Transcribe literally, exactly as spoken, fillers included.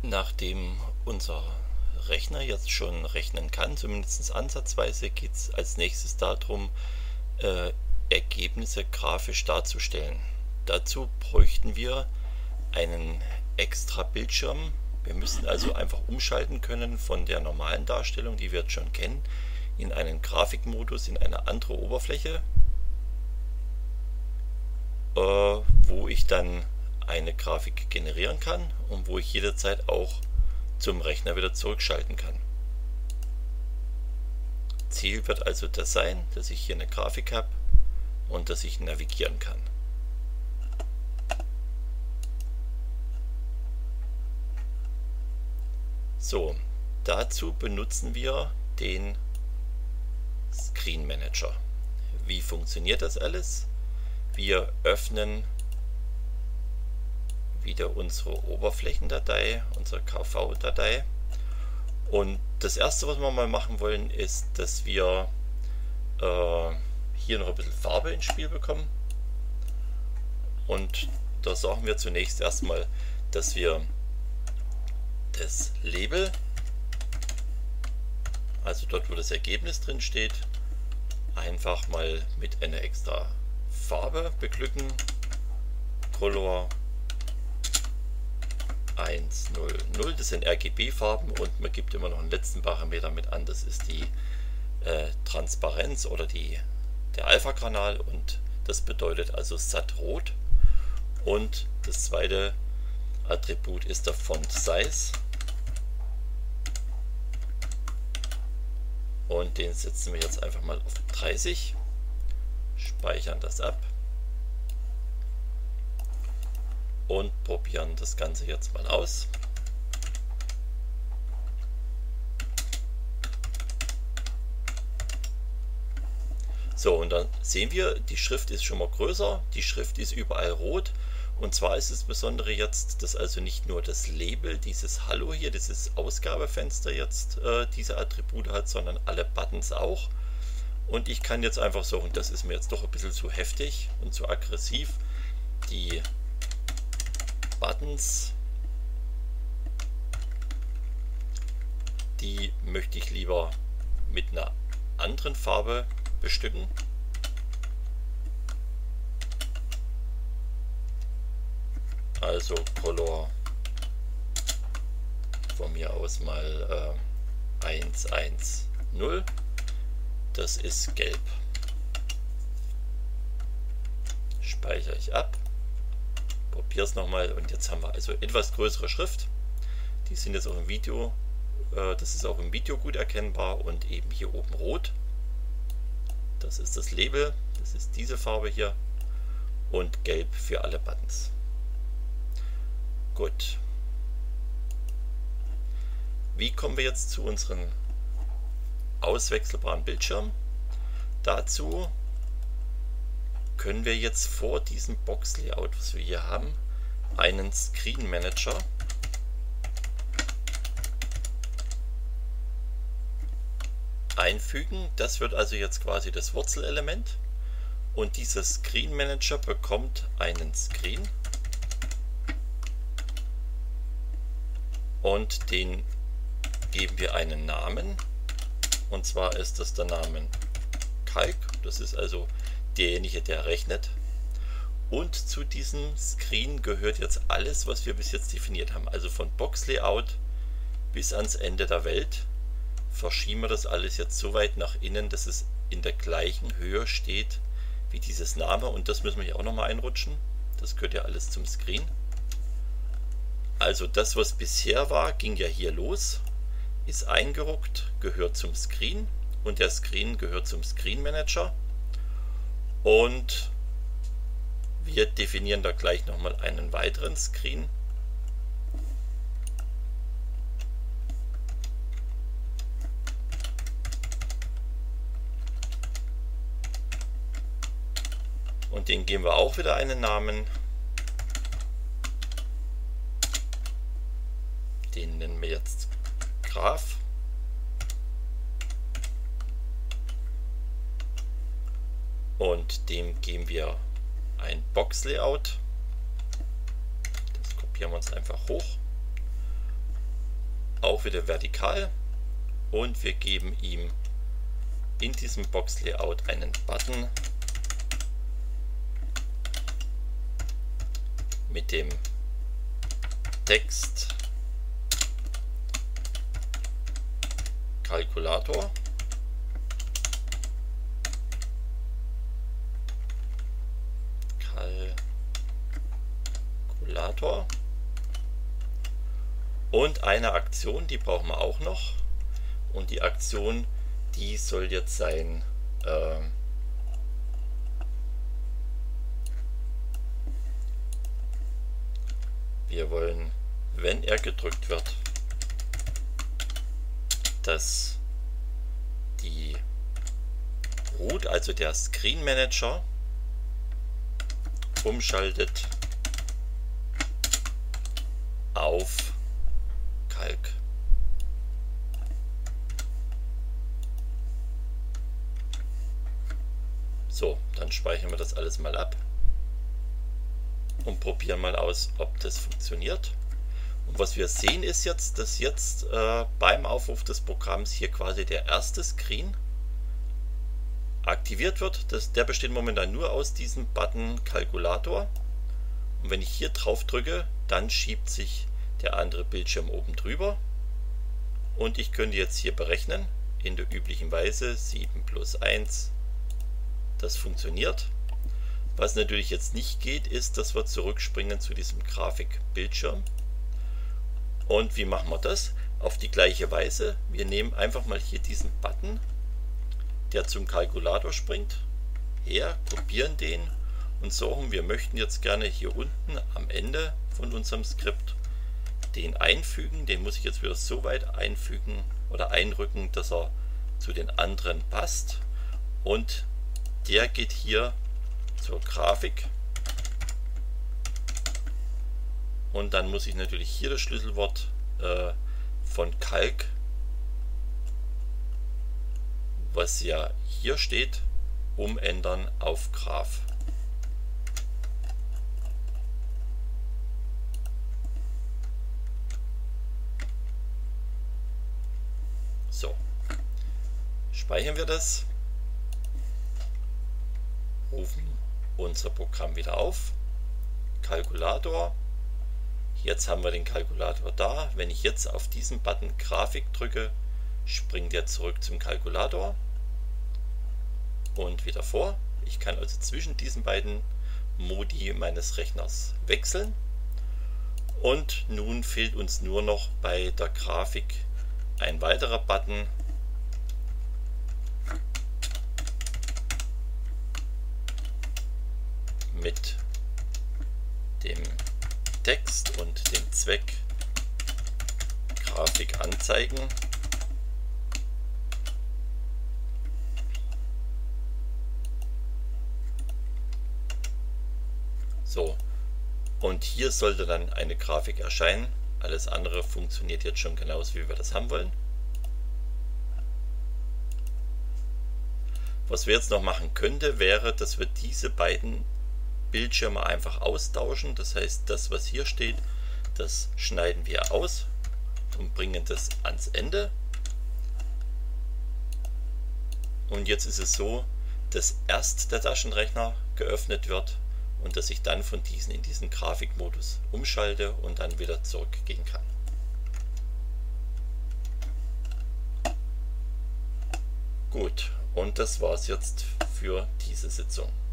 Nachdem unser Rechner jetzt schon rechnen kann, zumindest ansatzweise, geht es als nächstes darum, äh, Ergebnisse grafisch darzustellen. Dazu bräuchten wir einen extra Bildschirm. Wir müssen also einfach umschalten können von der normalen Darstellung, die wir jetzt schon kennen, in einen Grafikmodus, in eine andere Oberfläche, äh, wo ich dann eine Grafik generieren kann und wo ich jederzeit auch zum Rechner wieder zurückschalten kann. Ziel wird also das sein, dass ich hier eine Grafik habe und dass ich navigieren kann. So, dazu benutzen wir den Screen Manager. Wie funktioniert das alles? Wir öffnen wieder unsere Oberflächendatei, unsere K V-Datei. Und das erste, was wir mal machen wollen, ist, dass wir äh, hier noch ein bisschen Farbe ins Spiel bekommen. Und da sagen wir zunächst erstmal, dass wir das Label, also dort, wo das Ergebnis drin steht, einfach mal mit einer extra Farbe beglücken. Color eins null null, das sind R G B-Farben, und man gibt immer noch einen letzten Parameter mit an, das ist die äh, Transparenz oder die, der Alpha-Kanal, und das bedeutet also satt rot. Und das zweite Attribut ist der Font Size, und den setzen wir jetzt einfach mal auf dreißig, speichern das ab und probieren das Ganze jetzt mal aus. So, und dann sehen wir, die Schrift ist schon mal größer, die Schrift ist überall rot, und zwar ist das Besondere jetzt, dass also nicht nur das Label, dieses Hallo hier, dieses Ausgabefenster jetzt äh, diese Attribute hat, sondern alle Buttons auch. Und ich kann jetzt einfach sagen, das ist mir jetzt doch ein bisschen zu heftig und zu aggressiv. Die Buttons, die möchte ich lieber mit einer anderen Farbe bestücken. Also Color von mir aus mal äh, eins eins null, das ist gelb. Speichere ich ab, probiere es nochmal, und jetzt haben wir also etwas größere Schrift. Die sind jetzt auch im Video, äh, das ist auch im Video gut erkennbar, und eben hier oben rot. Das ist das Label, das ist diese Farbe hier, und gelb für alle Buttons. Gut. Wie kommen wir jetzt zu unserem auswechselbaren Bildschirm? Dazu können wir jetzt vor diesem Box-Layout, was wir hier haben, einen Screen Manager einfügen. Das wird also jetzt quasi das Wurzelelement, und dieser Screen Manager bekommt einen Screen, und den geben wir einen Namen, und zwar ist das der Name Calc, das ist also derjenige, der rechnet. Und zu diesem Screen gehört jetzt alles, was wir bis jetzt definiert haben, also von Box Layout bis ans Ende der Welt. Verschieben wir das alles jetzt so weit nach innen, dass es in der gleichen Höhe steht wie dieses Name, und das müssen wir hier auch nochmal einrutschen. Das gehört ja alles zum Screen. Also das, was bisher war, ging ja hier los, ist eingeruckt, gehört zum Screen, und der Screen gehört zum Screen Manager, und wir definieren da gleich nochmal einen weiteren Screen. Und den geben wir auch wieder einen Namen. Den nennen wir jetzt Graph. Und dem geben wir ein Box-Layout. Das kopieren wir uns einfach hoch. auch wieder vertikal und wir geben ihm in diesem Box-Layout einen Button mit dem Text Kalkulator. Kalkulator. Und eine Aktion, die brauchen wir auch noch. Und die Aktion, die soll jetzt sein, äh, wir wollen, wenn er gedrückt wird, dass die Root, also der Screen Manager, umschaltet auf Kalk. So, dann speichern wir das alles mal ab und probieren mal aus, ob das funktioniert. Und was wir sehen ist jetzt, dass jetzt äh, beim Aufruf des Programms hier quasi der erste Screen aktiviert wird. Das, der besteht momentan nur aus diesem Button Kalkulator. Und wenn ich hier drauf drücke, dann schiebt sich der andere Bildschirm oben drüber. Und ich könnte jetzt hier berechnen, in der üblichen Weise sieben plus eins. Das funktioniert. Was natürlich jetzt nicht geht, ist, dass wir zurückspringen zu diesem Grafikbildschirm. Und wie machen wir das? Auf die gleiche Weise. Wir nehmen einfach mal hier diesen Button, der zum Kalkulator springt, her, kopieren den und sagen, wir möchten jetzt gerne hier unten am Ende von unserem Skript den einfügen. Den muss ich jetzt wieder so weit einfügen oder einrücken, dass er zu den anderen passt. Und der geht hier zur Grafik. Und dann muss ich natürlich hier das Schlüsselwort äh, von Kalk, was ja hier steht, umändern auf Graph. So, speichern wir das, rufen unser Programm wieder auf, Kalkulator. Jetzt haben wir den Kalkulator da. Wenn ich jetzt auf diesen Button Grafik drücke, springt er zurück zum Kalkulator und wieder vor. Ich kann also zwischen diesen beiden Modi meines Rechners wechseln. Und nun fehlt uns nur noch bei der Grafik ein weiterer Button, mit dem Text und dem Zweck Grafik anzeigen. So, und hier sollte dann eine Grafik erscheinen. Alles andere funktioniert jetzt schon genauso, wie wir das haben wollen. Was wir jetzt noch machen könnte, wäre, dass wir diese beiden Bildschirme einfach austauschen. Das heißt, das, was hier steht, das schneiden wir aus und bringen das ans Ende. Und jetzt ist es so, dass erst der Taschenrechner geöffnet wird und dass ich dann von diesen in diesen Grafikmodus umschalte und dann wieder zurückgehen kann. Gut, und das war es jetzt für diese Sitzung.